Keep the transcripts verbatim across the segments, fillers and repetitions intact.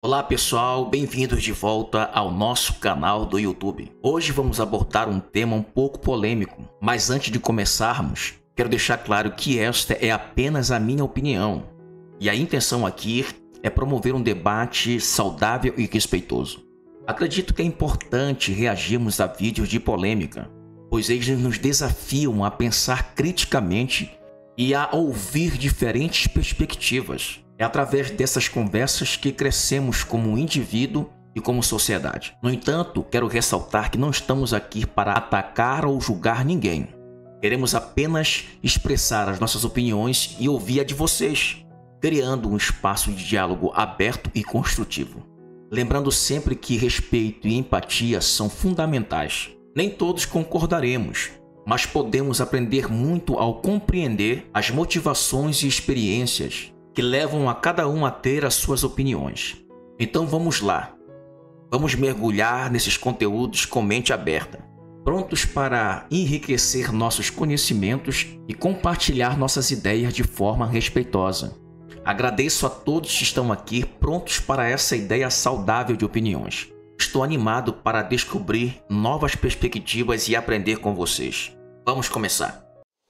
Olá pessoal, bem-vindos de volta ao nosso canal do YouTube. Hoje vamos abordar um tema um pouco polêmico, mas antes de começarmos, quero deixar claro que esta é apenas a minha opinião e a intenção aqui é promover um debate saudável e respeitoso. Acredito que é importante reagirmos a vídeos de polêmica, pois eles nos desafiam a pensar criticamente e a ouvir diferentes perspectivas. É através dessas conversas que crescemos como indivíduo e como sociedade. No entanto, quero ressaltar que não estamos aqui para atacar ou julgar ninguém. Queremos apenas expressar as nossas opiniões e ouvir a de vocês, criando um espaço de diálogo aberto e construtivo. Lembrando sempre que respeito e empatia são fundamentais. Nem todos concordaremos, mas podemos aprender muito ao compreender as motivações e experiências que levam a cada um a ter as suas opiniões. Então vamos lá. Vamos mergulhar nesses conteúdos com mente aberta, prontos para enriquecer nossos conhecimentos e compartilhar nossas ideias de forma respeitosa. Agradeço a todos que estão aqui prontos para essa ideia saudável de opiniões. Estou animado para descobrir novas perspectivas e aprender com vocês. Vamos começar.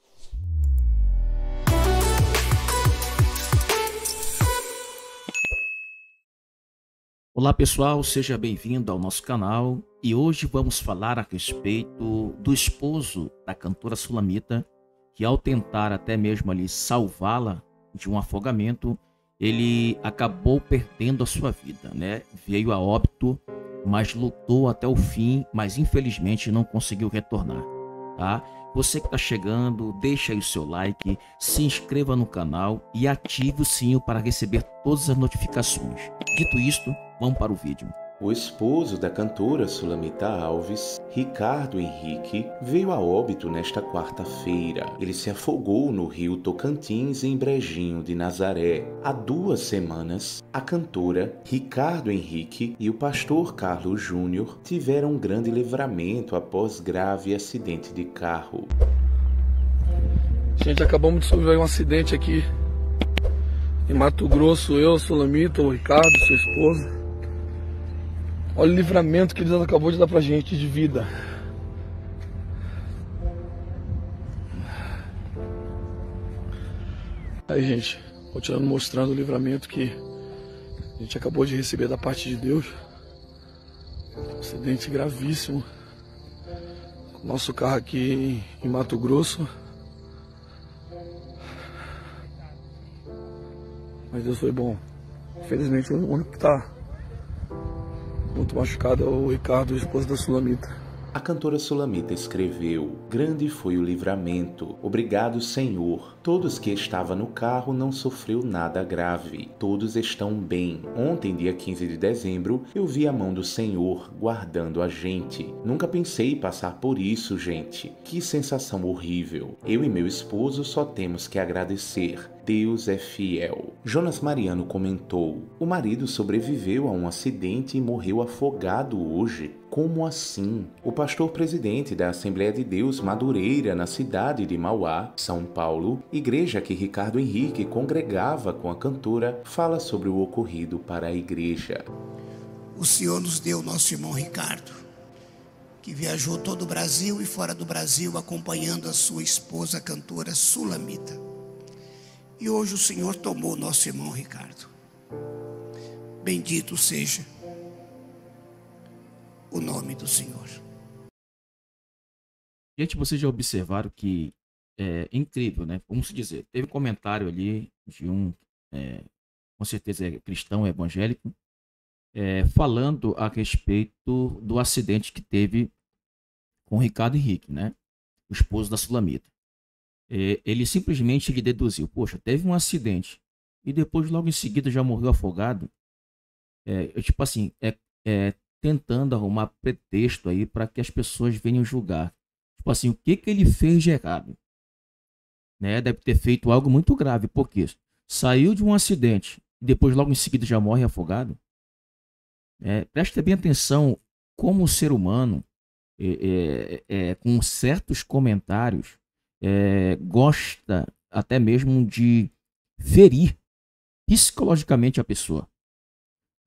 Olá pessoal, seja bem-vindo ao nosso canal e hoje vamos falar a respeito do esposo da cantora Sulamita, que ao tentar até mesmo ali salvá-la de um afogamento, ele acabou perdendo a sua vida, né? Veio a óbito, mas lutou até o fim, mas infelizmente não conseguiu retornar, tá? Você que está chegando, deixa aí o seu like, se inscreva no canal e ative o sininho para receber todas as notificações. Dito isto, vamos para o vídeo. O esposo da cantora Sulamita Alves, Ricardo Henrique, veio a óbito nesta quarta-feira. Ele se afogou no rio Tocantins, em Brejinho de Nazaré. Há duas semanas, a cantora Ricardo Henrique e o pastor Carlos Júnior tiveram um grande livramento após grave acidente de carro. Gente, acabamos de sofrer um acidente aqui em Mato Grosso. Eu, Sulamita, o Ricardo, sua esposa. Olha o livramento que Deus acabou de dar pra gente de vida. Aí, gente, continuando mostrando o livramento que a gente acabou de receber da parte de Deus. Um acidente gravíssimo. Nosso carro aqui em Mato Grosso. Mas Deus foi bom. Infelizmente, o único que tá muito machucado é o Ricardo, o esposo da Sulamita. A cantora Sulamita escreveu: "Grande foi o livramento. Obrigado, Senhor. Todos que estavam no carro não sofreu nada grave. Todos estão bem. Ontem, dia quinze de dezembro, eu vi a mão do Senhor guardando a gente. Nunca pensei passar por isso, gente. Que sensação horrível. Eu e meu esposo só temos que agradecer. Deus é fiel." Jonas Mariano comentou: "O marido sobreviveu a um acidente e morreu afogado hoje. Como assim?" O pastor presidente da Assembleia de Deus Madureira, na cidade de Mauá, São Paulo, igreja que Ricardo Henrique congregava com a cantora, fala sobre o ocorrido para a igreja. O Senhor nos deu nosso irmão Ricardo, que viajou todo o Brasil e fora do Brasil acompanhando a sua esposa, a cantora Sulamita. E hoje o Senhor tomou nosso irmão Ricardo. Bendito seja o nome do Senhor. Gente, vocês já observaram que é incrível, né? Vamos dizer, teve um comentário ali de um, é, com certeza é cristão, evangélico, é, falando a respeito do acidente que teve com o Ricardo Henrique, né? O esposo da Sulamita. É, ele simplesmente lhe deduziu: poxa, teve um acidente e depois logo em seguida já morreu afogado. É, tipo assim, é, é tentando arrumar pretexto aí para que as pessoas venham julgar. Tipo assim, o que que ele fez de errado? Né? Deve ter feito algo muito grave, porque saiu de um acidente e depois logo em seguida já morre afogado. É, preste bem atenção como o ser humano, é, é, é, com certos comentários, é, gosta até mesmo de ferir psicologicamente a pessoa.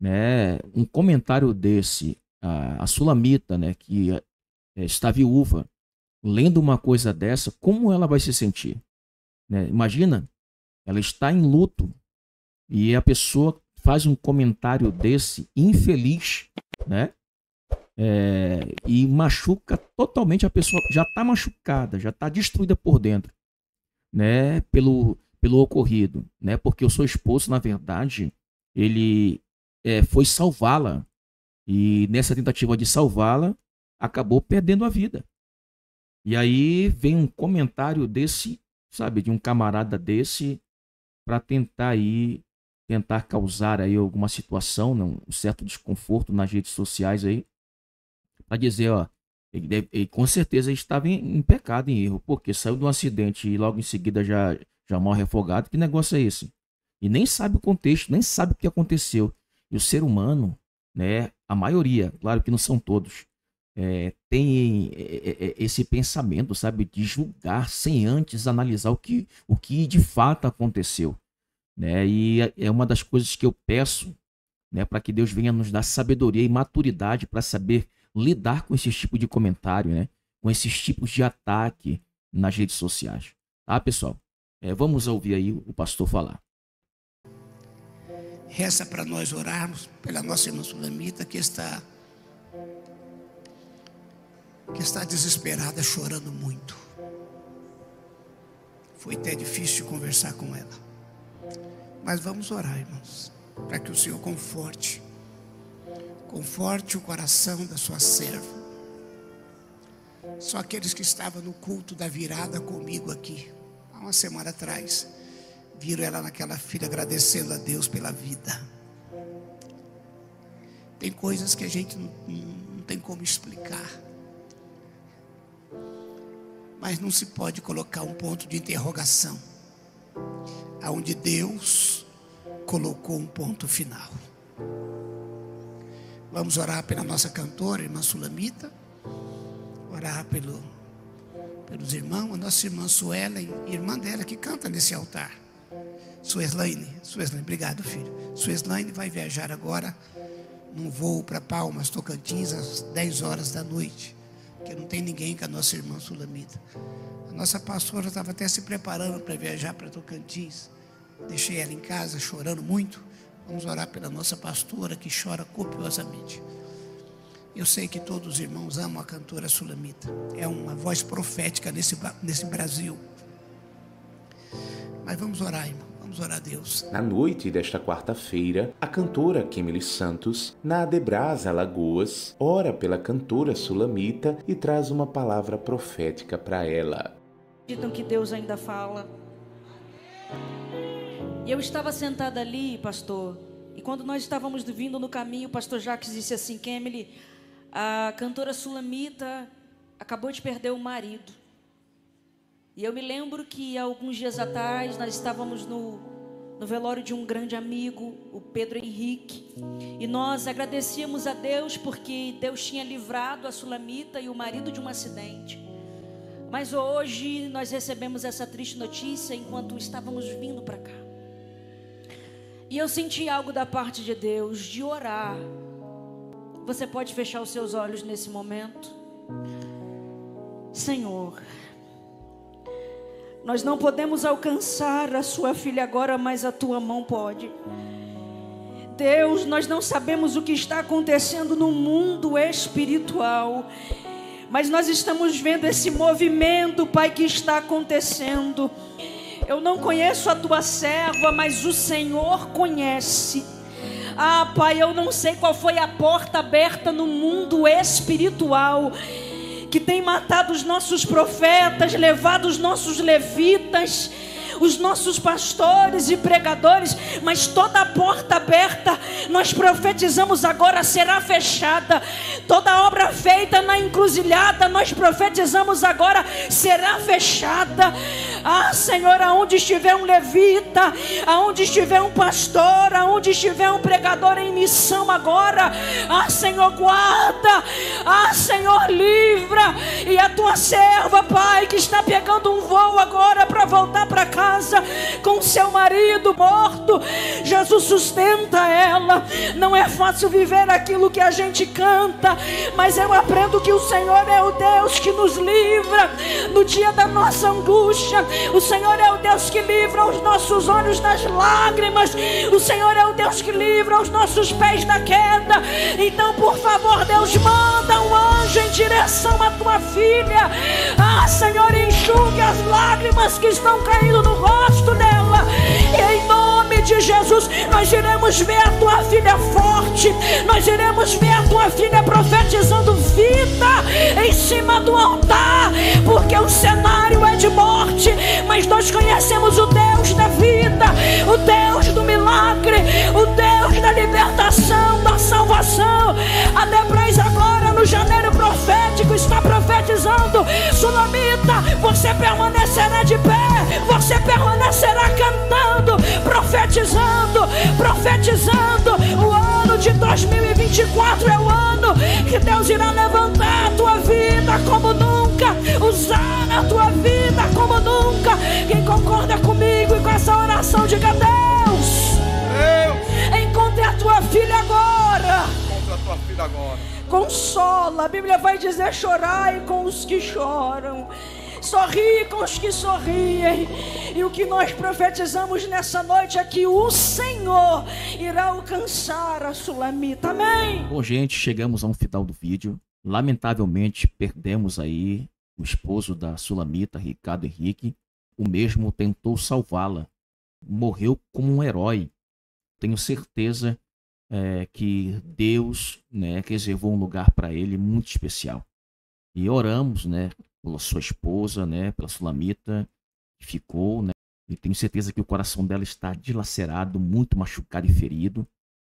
né, um comentário desse, a, a Sulamita, né, que é, está viúva, lendo uma coisa dessa, como ela vai se sentir? Né? Imagina, ela está em luto e a pessoa faz um comentário desse infeliz, né? É, e machuca totalmente a pessoa, já está machucada, já está destruída por dentro, né? Pelo, pelo ocorrido, né? Porque o seu esposo, na verdade, ele é, foi salvá-la e nessa tentativa de salvá-la, acabou perdendo a vida. E aí vem um comentário desse, sabe, de um camarada desse, para tentar aí, tentar causar aí alguma situação, né, um certo desconforto nas redes sociais aí, para dizer, ó, ele, deve, ele com certeza estava em, em pecado, em erro, porque saiu de um acidente e logo em seguida já, já morre afogado. Que negócio é esse? E nem sabe o contexto, nem sabe o que aconteceu. E o ser humano, né, a maioria, claro que não são todos, é, tem é, é, esse pensamento, sabe, de julgar sem antes analisar o que, o que de fato aconteceu, né? E é uma das coisas que eu peço, né, para que Deus venha nos dar sabedoria e maturidade para saber lidar com esse tipo de comentário, né, com esses tipos de ataque nas redes sociais, tá, pessoal? É, vamos ouvir aí o pastor falar. Resta para nós orarmos pela nossa irmã Sulamita, que está que está desesperada, chorando muito. Foi até difícil conversar com ela. Mas vamos orar, irmãos, para que o Senhor conforte, conforte o coração da sua serva. Só aqueles que estavam no culto da virada comigo aqui, há uma semana atrás, viram ela naquela fila agradecendo a Deus pela vida. Tem coisas que a gente não, não tem como explicar, mas não se pode colocar um ponto de interrogação aonde Deus colocou um ponto final. Vamos orar pela nossa cantora, irmã Sulamita, orar pelo, pelos irmãos, a nossa irmã Suelen, irmã dela que canta nesse altar. Sueslaine, Sueslaine, obrigado, filho. Sueslaine vai viajar agora num voo para Palmas, Tocantins, às dez horas da noite, que não tem ninguém com a nossa irmã Sulamita. A nossa pastora estava até se preparando para viajar para Tocantins. Deixei ela em casa chorando muito. Vamos orar pela nossa pastora, que chora copiosamente. Eu sei que todos os irmãos amam a cantora Sulamita. É uma voz profética nesse, nesse Brasil. Mas vamos orar, irmão. Vamos orar a Deus. Na noite desta quarta-feira, a cantora Kemily Santos, na Adebrasa, Alagoas, ora pela cantora Sulamita e traz uma palavra profética para ela. Acreditam que Deus ainda fala? E eu estava sentada ali, pastor, e quando nós estávamos vindo no caminho, o pastor Jacques disse assim: Kemily, a cantora Sulamita acabou de perder o marido. E eu me lembro que há alguns dias atrás nós estávamos no, no velório de um grande amigo, o Pedro Henrique, e nós agradecíamos a Deus porque Deus tinha livrado a Sulamita e o marido de um acidente. Mas hoje nós recebemos essa triste notícia enquanto estávamos vindo para cá. E eu senti algo da parte de Deus de orar. Você pode fechar os seus olhos nesse momento? Senhor, nós não podemos alcançar a sua filha agora, mas a tua mão pode. Deus, nós não sabemos o que está acontecendo no mundo espiritual, mas nós estamos vendo esse movimento, Pai, que está acontecendo. Eu não conheço a tua serva, mas o Senhor conhece. Ah, Pai, eu não sei qual foi a porta aberta no mundo espiritual que tem matado os nossos profetas, levado os nossos levitas, os nossos pastores e pregadores, mas toda a porta aberta, nós profetizamos agora, será fechada. Toda obra feita na encruzilhada, nós profetizamos agora, será fechada. Ah, Senhor, aonde estiver um levita, aonde estiver um pastor, aonde estiver um pregador em missão agora, ah, Senhor, guarda, ah, Senhor, livra. E a tua serva, Pai, que está pegando um voo agora para voltar para casa com seu marido morto, Jesus, sustenta ela. Não é fácil viver aquilo que a gente canta, mas eu aprendo que o Senhor é o Deus que nos livra no dia da nossa angústia. O Senhor é o Deus que livra os nossos olhos das lágrimas. O Senhor é o Deus que livra os nossos pés da queda. Então, por favor, Deus, manda um anjo em direção à tua filha. Ah, Senhor, enxugue as lágrimas que estão caindo no rosto dela. E em nome de Jesus, nós iremos ver a tua filha forte. Nós iremos ver a tua filha profetizando vida em cima do altar, porque o cenário é de morte, mas nós conhecemos o Deus da vida, o Deus do milagre, o Deus da libertação, da salvação. A Debrais agora no janeiro profético está profetizando: Sulamita, você permanecerá de pé, você permanecerá cantando, profetizando, profetizando. O ano de dois mil e vinte e quatro é o ano que Deus irá levantar a tua vida como nunca, usar a tua vida como nunca. Quem concorda comigo e com essa oração, diga: Deus, Deus, encontre a tua filha agora. Encontre a tua filha agora. Consola. A Bíblia vai dizer: chorai com os que choram, sorri com os que sorriem. E o que nós profetizamos nessa noite é que o Senhor irá alcançar a Sulamita. Amém? Bom, gente, chegamos ao final do vídeo. Lamentavelmente, perdemos aí o esposo da Sulamita, Ricardo Henrique. O mesmo tentou salvá-la. Morreu como um herói. Tenho certeza é, que Deus, né, reservou um lugar para ele muito especial. E oramos, né, pela sua esposa, né, pela Sulamita, que ficou, né, e tenho certeza que o coração dela está dilacerado, muito machucado e ferido,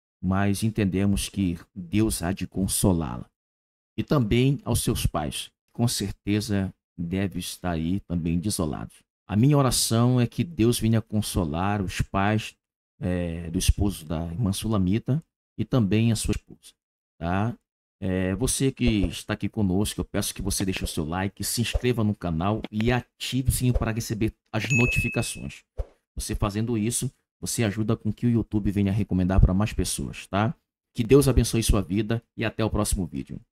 mas entendemos que Deus há de consolá-la. E também aos seus pais, com certeza devem estar aí também desolados. A minha oração é que Deus venha consolar os pais é, do esposo da irmã Sulamita e também a sua esposa, tá? É, você que está aqui conosco, eu peço que você deixe o seu like, se inscreva no canal e ative o sininho para receber as notificações. Você fazendo isso, você ajuda com que o YouTube venha recomendar para mais pessoas, tá? Que Deus abençoe sua vida e até o próximo vídeo.